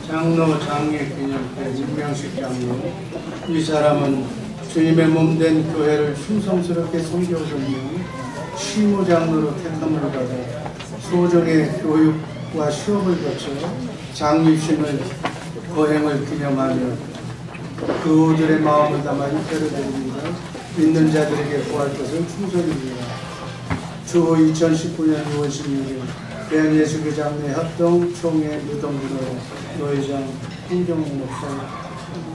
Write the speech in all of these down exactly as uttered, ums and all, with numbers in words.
장로 장례 기념회 임명식 장로. 이 사람은 주님의 몸된 교회를 충성스럽게 섬겨오셨며 시무 장로로 택함을 받아 소정의 교육과 시험을 거쳐 장립신을 거행을 기념하며 그들의 마음을 담아 입회를 드립니다. 믿는 자들에게 구할 것은 충성입니다. 주 이천십구 년 유월 십육 일 대한예수교장내 합동 총회 무덤부로 노회장 홍정욱 목사.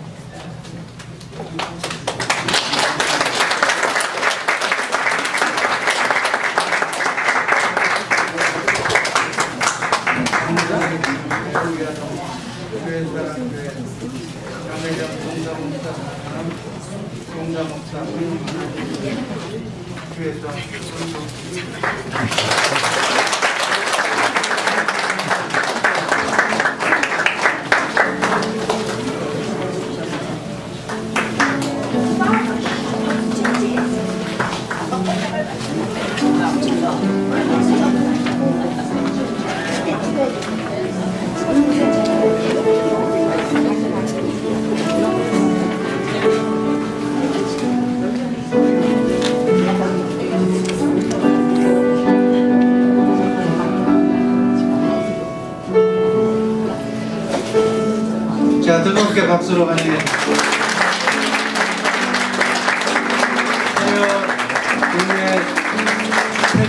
자, 뜨겁게 박수로 환영해. 국내